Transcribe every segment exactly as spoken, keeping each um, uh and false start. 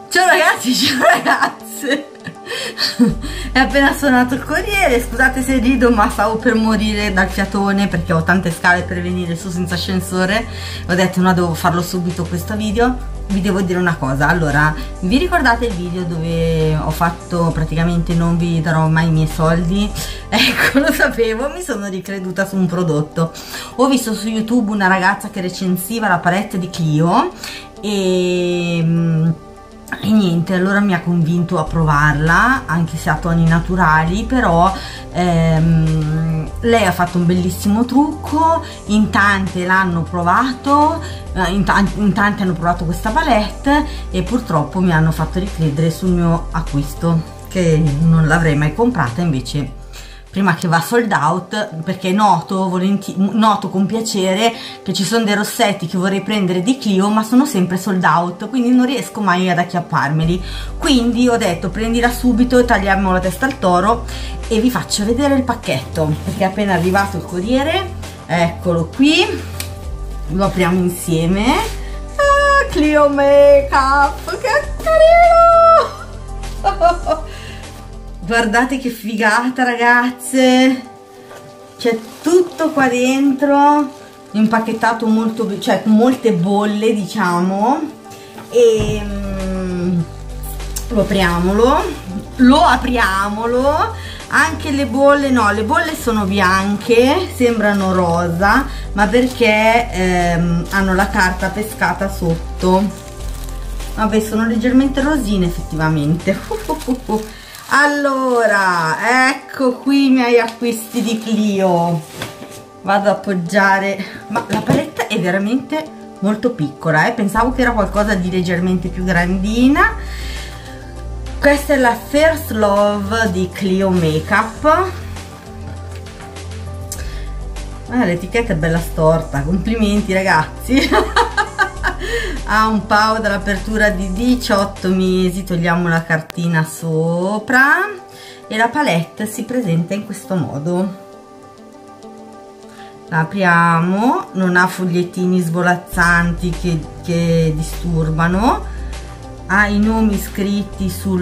Ciao ragazzi, ciao ragazze. È appena suonato il corriere, scusate se rido ma stavo per morire dal fiatone perché ho tante scale per venire su senza ascensore. Ho detto no, devo farlo subito questo video. Vi devo dire una cosa, allora, vi ricordate il video dove ho fatto praticamente non vi darò mai i miei soldi? Ecco, lo sapevo, mi sono ricreduta su un prodotto. Ho visto su YouTube una ragazza che recensiva la palette di Clio e... e niente, allora mi ha convinto a provarla, anche se ha toni naturali, però ehm, lei ha fatto un bellissimo trucco, in tante l'hanno provato, eh, in, tanti, in tanti hanno provato questa palette e purtroppo mi hanno fatto ricredere sul mio acquisto, che non l'avrei mai comprata invece prima che va sold out, perché noto, noto con piacere che ci sono dei rossetti che vorrei prendere di Clio ma sono sempre sold out, quindi non riesco mai ad acchiapparmeli. Quindi ho detto prendila subito e tagliamo la testa al toro e vi faccio vedere il pacchetto, perché è appena arrivato il corriere. Eccolo qui, lo apriamo insieme. Ah, Clio Makeup, che carino! Guardate che figata ragazze, c'è tutto qua dentro impacchettato molto, cioè con molte bolle diciamo, e mm, lo apriamolo lo apriamolo anche le bolle, no, le bolle sono bianche, sembrano rosa ma perché ehm, hanno la carta pescata sotto. Vabbè, sono leggermente rosine effettivamente. Allora, ecco qui i miei acquisti di Clio. Vado ad appoggiare, ma la paletta è veramente molto piccola, eh? Pensavo che era qualcosa di leggermente più grandina. Questa è la First Love di Clio Makeup. Ah, l'etichetta è bella storta, complimenti ragazzi. Ha un P A O dall'apertura di diciotto mesi, togliamo la cartina sopra e la palette si presenta in questo modo. La apriamo, non ha fogliettini svolazzanti che, che disturbano, ha i nomi scritti sul,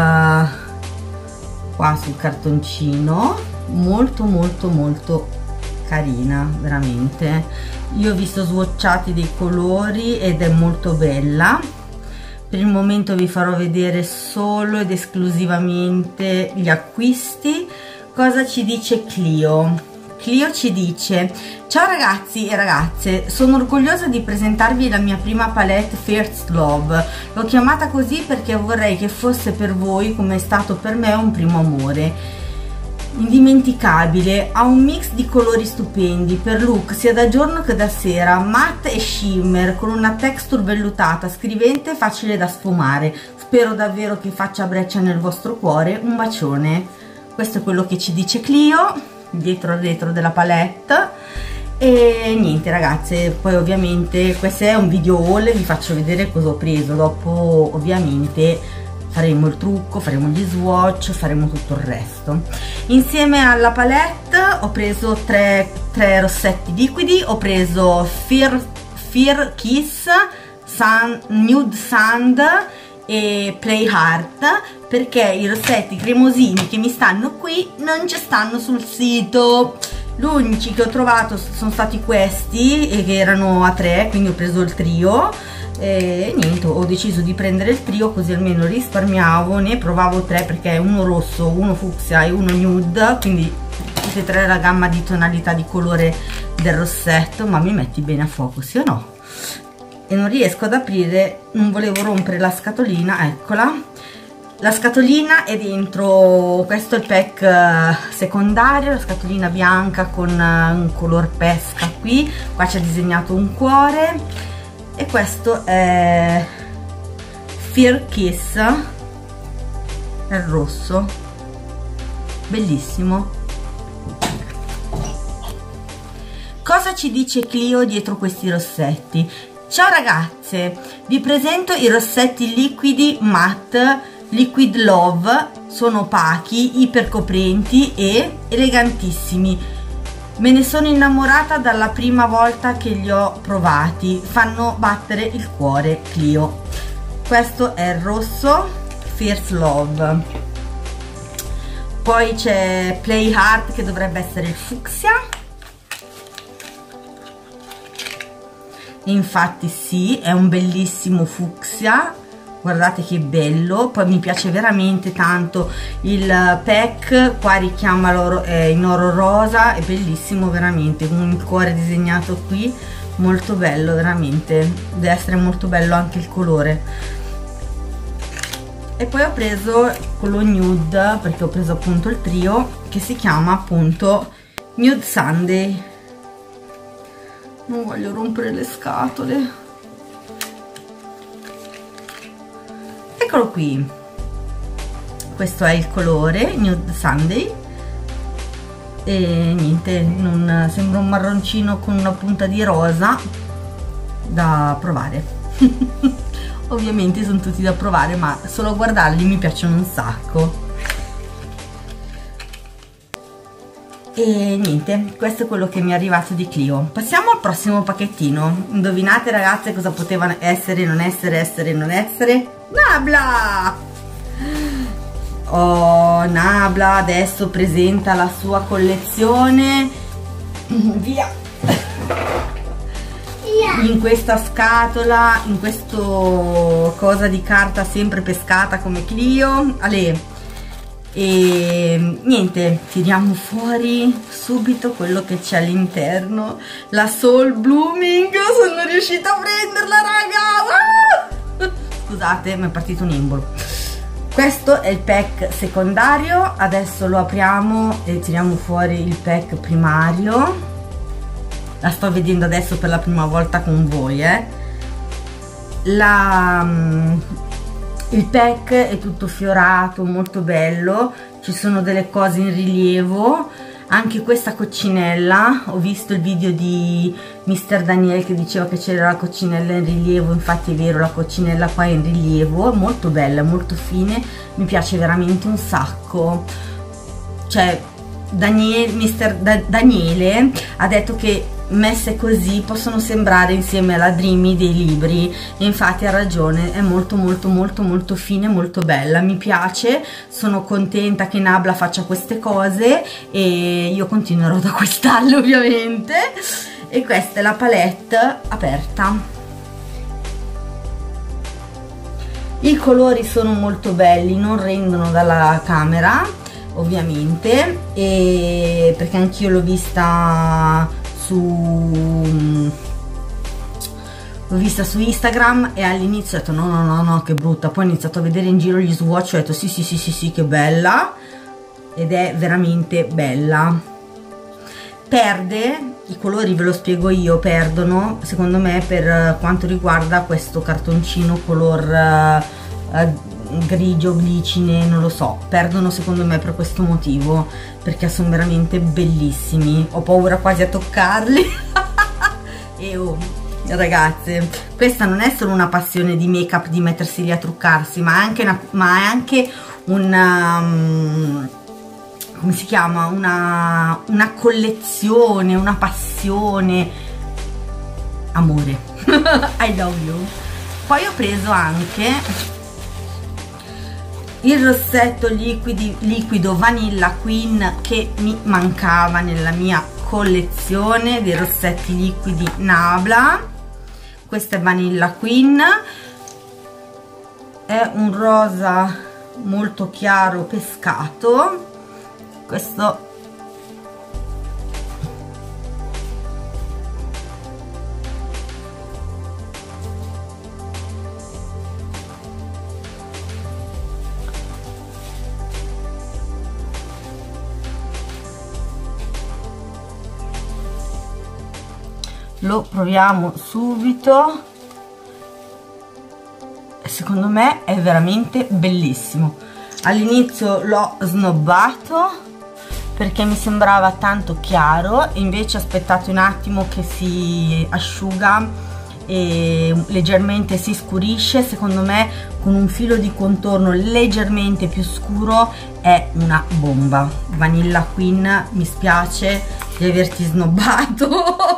qua sul cartoncino, molto molto molto carina veramente. Io ho visto swatchati dei colori ed è molto bella. Per il momento vi farò vedere solo ed esclusivamente gli acquisti. Cosa ci dice Clio? Clio ci dice: ciao ragazzi e ragazze, sono orgogliosa di presentarvi la mia prima palette First Love. L'ho chiamata così perché vorrei che fosse per voi come è stato per me un primo amore. Indimenticabile, ha un mix di colori stupendi per look sia da giorno che da sera, matte e shimmer con una texture vellutata, scrivente e facile da sfumare. Spero davvero che faccia breccia nel vostro cuore. Un bacione. Questo è quello che ci dice Clio dietro al retro della palette. E niente ragazze, poi ovviamente questo è un video haul, vi faccio vedere cosa ho preso. Dopo ovviamente faremo il trucco, faremo gli swatch, faremo tutto il resto. Insieme alla palette ho preso tre, tre rossetti liquidi. Ho preso Fear, Fear Kiss, Sun, Nude Sand e Play Heart, perché i rossetti cremosini che mi stanno qui non ci stanno sul sito. Gli unici che ho trovato sono stati questi e che erano a tre, quindi ho preso il trio. E niente, ho deciso di prendere il trio così almeno risparmiavo. Ne provavo tre perché uno rosso, uno fucsia e uno nude, quindi tutte e tre la gamma di tonalità di colore del rossetto. Ma mi metti bene a fuoco, sì o no? E non riesco ad aprire, non volevo rompere la scatolina, eccola. La scatolina è dentro, questo è il pack secondario, la scatolina bianca con un color pesca qui, qua c'è disegnato un cuore. E questo è Fear Kiss, è il rosso, bellissimo. Cosa ci dice Clio dietro questi rossetti? Ciao ragazze, vi presento i rossetti liquidi matte Liquid Love, sono opachi, ipercoprenti e elegantissimi. Me ne sono innamorata dalla prima volta che li ho provati, fanno battere il cuore Clio. questo è il rosso, Fierce Love. Poi c'è Play Hard, che dovrebbe essere il fucsia. Infatti sì, è un bellissimo fucsia, guardate che bello. Poi mi piace veramente tanto il pack, qua richiama l'oro, eh, in oro rosa, è bellissimo veramente, con il cuore disegnato qui, molto bello veramente, deve essere molto bello anche il colore. E poi ho preso quello nude, perché ho preso appunto il trio, che si chiama appunto Nude Sunday. Non voglio rompere le scatole. Eccolo qui, questo è il colore Nude Sunday e niente, non, sembra un marroncino con una punta di rosa, da provare. Ovviamente sono tutti da provare, ma solo a guardarli mi piacciono un sacco. E niente, questo è quello che mi è arrivato di Clio. Passiamo al prossimo pacchettino. Indovinate ragazze cosa poteva essere, non essere, essere, non essere? Nabla! Oh, Nabla adesso presenta la sua collezione. Via! In questa scatola, in questo cosa di carta sempre pescata come Clio. Ale, e niente, tiriamo fuori subito quello che c'è all'interno, la Soul Blooming. Sono riuscita a prenderla, raga! Ah! Scusate, mi è partito un embolo. Questo è il pack secondario, adesso lo apriamo e tiriamo fuori il pack primario. La sto vedendo adesso per la prima volta con voi, eh. La... il pack è tutto fiorato, molto bello, ci sono delle cose in rilievo, anche questa coccinella, ho visto il video di mister Daniel che diceva che c'era la coccinella in rilievo, infatti è vero, la coccinella qua è in rilievo, molto bella, molto fine, mi piace veramente un sacco. Cioè Daniel, mister da Daniele ha detto che messe così possono sembrare insieme alla Dreamy dei libri, e infatti ha ragione, è molto molto molto molto fine, molto bella, mi piace, sono contenta che Nabla faccia queste cose e io continuerò ad acquistarle ovviamente. E questa è la palette aperta, i colori sono molto belli, non rendono dalla camera ovviamente, e perché anch'io l'ho vista su l'ho vista su Instagram e all'inizio ho detto no no no no che brutta, poi ho iniziato a vedere in giro gli swatch e ho detto sì sì sì sì sì che bella, ed è veramente bella. Perde i colori, ve lo spiego io, perdono secondo me per quanto riguarda questo cartoncino color uh, grigio, glicine, non lo so, perdono secondo me per questo motivo, perché sono veramente bellissimi, ho paura quasi a toccarli. E oh, ragazze, questa non è solo una passione di make up, di mettersi lì a truccarsi, ma è anche una, ma è anche una um, come si chiama, una, una collezione, una passione, amore. I love you. Poi ho preso anche il rossetto liquidi, liquido Vanilla Queen, che mi mancava nella mia collezione dei rossetti liquidi Nabla. Questo è Vanilla Queen, è un rosa molto chiaro pescato. Questo lo proviamo subito, secondo me è veramente bellissimo. All'inizio l'ho snobbato perché mi sembrava tanto chiaro, e invece aspettate un attimo che si asciuga e leggermente si scurisce. Secondo me con un filo di contorno leggermente più scuro è una bomba. Vanilla Queen, mi spiace di averti snobbato.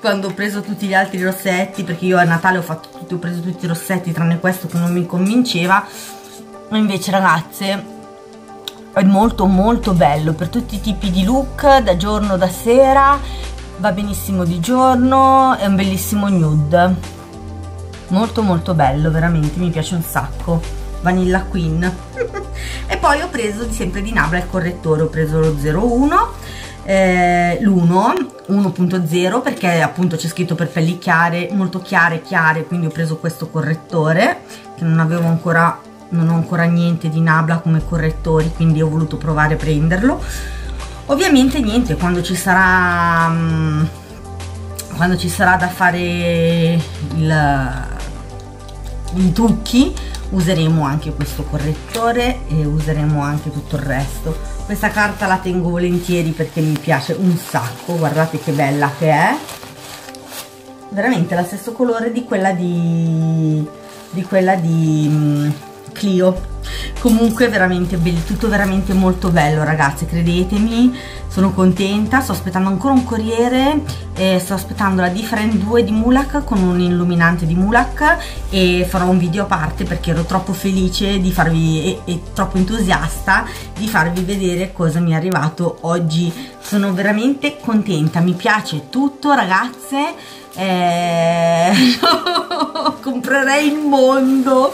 quando ho preso tutti gli altri rossetti, perché io a Natale ho fatto tutti, ho preso tutti i rossetti tranne questo che non mi convinceva. Invece ragazze è molto molto bello per tutti i tipi di look, da giorno, da sera, va benissimo di giorno, è un bellissimo nude, molto molto bello, veramente mi piace un sacco. Vanilla Queen. E poi ho preso sempre di Nabla il correttore, ho preso lo zero uno, eh, l'uno uno punto zero, perché appunto c'è scritto per pelli chiare, molto chiare chiare, quindi ho preso questo correttore che non avevo ancora, non ho ancora niente di Nabla come correttori, quindi ho voluto provare a prenderlo. Ovviamente niente, quando ci sarà um, quando ci sarà da fare il, i trucchi, useremo anche questo correttore e useremo anche tutto il resto. Questa carta la tengo volentieri perché mi piace un sacco, guardate che bella che è, veramente la stesso colore di quella di, di quella di um, Clio. Comunque veramente bello, tutto veramente molto bello ragazze, credetemi, sono contenta. Sto aspettando ancora un corriere e sto aspettando la Different due di Mulac con un illuminante di Mulac, e farò un video a parte perché ero troppo felice di farvi e, e troppo entusiasta di farvi vedere cosa mi è arrivato oggi. Sono veramente contenta, mi piace tutto ragazze, eh... comprerei il mondo.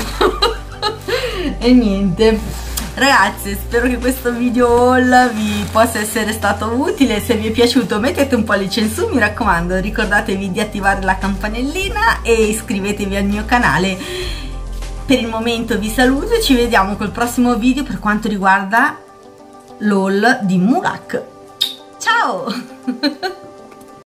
E niente ragazze, spero che questo video haul vi possa essere stato utile. Se vi è piaciuto mettete un pollice in su, mi raccomando, ricordatevi di attivare la campanellina e iscrivetevi al mio canale. Per il momento vi saluto e ci vediamo col prossimo video per quanto riguarda l'haul di Mulac. Ciao.